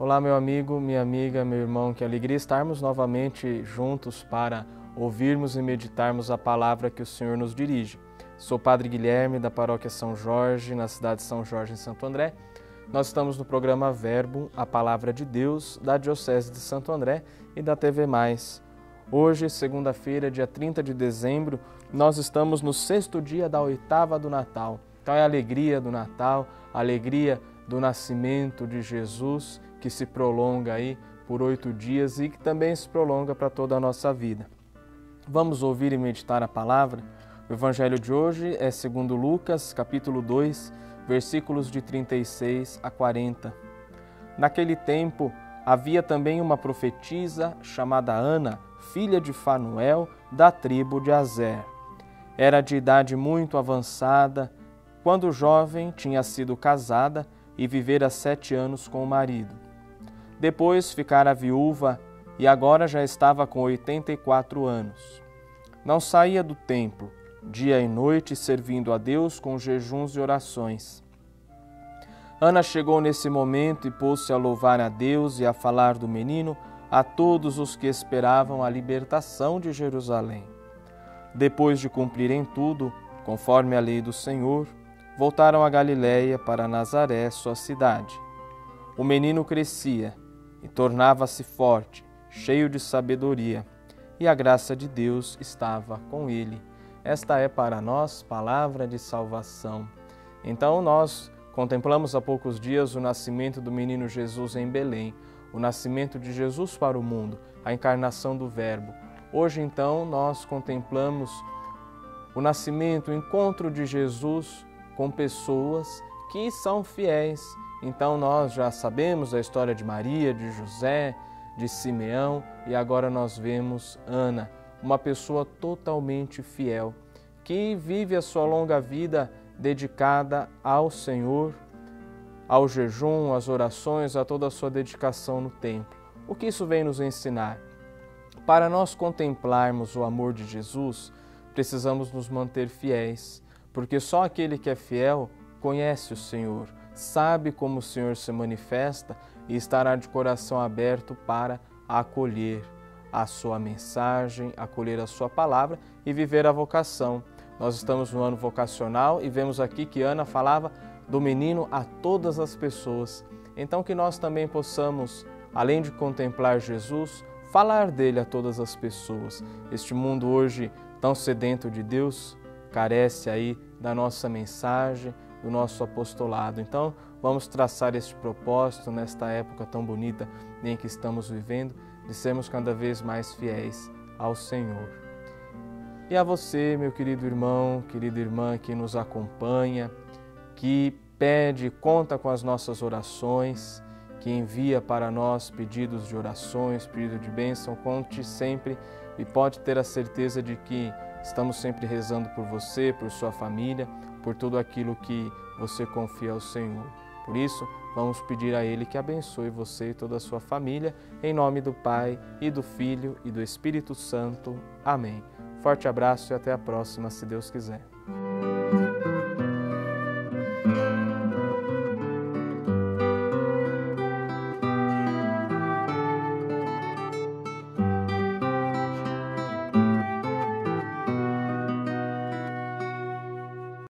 Olá, meu amigo, minha amiga, meu irmão, que alegria estarmos novamente juntos para ouvirmos e meditarmos a palavra que o Senhor nos dirige. Sou Padre Guilherme, da Paróquia São Jorge, na cidade de São Jorge, em Santo André. Nós estamos no programa Verbo, a Palavra de Deus, da Diocese de Santo André e da TV+. Hoje, segunda-feira, dia 30 de dezembro, nós estamos no 6º dia da oitava do Natal. Então é a alegria do Natal, a alegria do nascimento de Jesus, que se prolonga aí por 8 dias e que também se prolonga para toda a nossa vida. Vamos ouvir e meditar a palavra? O evangelho de hoje é segundo Lucas, capítulo 2, versículos de 36 a 40. Naquele tempo, havia também uma profetisa chamada Ana, filha de Fanuel, da tribo de Aser. Era de idade muito avançada, quando jovem tinha sido casada e vivera 7 anos com o marido. Depois ficara viúva e agora já estava com 84 anos. Não saía do templo, dia e noite, servindo a Deus com jejuns e orações. Ana chegou nesse momento e pôs-se a louvar a Deus e a falar do menino a todos os que esperavam a libertação de Jerusalém. Depois de cumprirem tudo, conforme a lei do Senhor, voltaram a Galiléia para Nazaré, sua cidade. O menino crescia e tornava-se forte, cheio de sabedoria, e a graça de Deus estava com ele. Esta é para nós palavra de salvação. Então nós contemplamos há poucos dias o nascimento do menino Jesus em Belém, o nascimento de Jesus para o mundo, a encarnação do Verbo. Hoje então nós contemplamos o nascimento, o encontro de Jesus com pessoas que são fiéis. Então nós já sabemos a história de Maria, de José, de Simeão e agora nós vemos Ana, uma pessoa totalmente fiel, que vive a sua longa vida dedicada ao Senhor, ao jejum, às orações, a toda a sua dedicação no templo. O que isso vem nos ensinar? Para nós contemplarmos o amor de Jesus, precisamos nos manter fiéis, porque só aquele que é fiel conhece o Senhor, sabe como o Senhor se manifesta e estará de coração aberto para acolher a sua mensagem, acolher a sua palavra e viver a vocação. Nós estamos no ano vocacional e vemos aqui que Ana falava do menino a todas as pessoas. Então que nós também possamos, além de contemplar Jesus, falar dele a todas as pessoas. Este mundo hoje tão sedento de Deus carece aí da nossa mensagem, do nosso apostolado. Então, vamos traçar este propósito nesta época tão bonita em que estamos vivendo, de sermos cada vez mais fiéis ao Senhor. E a você, meu querido irmão, querida irmã que nos acompanha, que pede, conta com as nossas orações, que envia para nós pedidos de orações, pedido de bênção, conte sempre e pode ter a certeza de que estamos sempre rezando por você, por sua família, por tudo aquilo que você confia ao Senhor. Por isso, vamos pedir a Ele que abençoe você e toda a sua família, em nome do Pai, e do Filho, e do Espírito Santo. Amém. Forte abraço e até a próxima, se Deus quiser.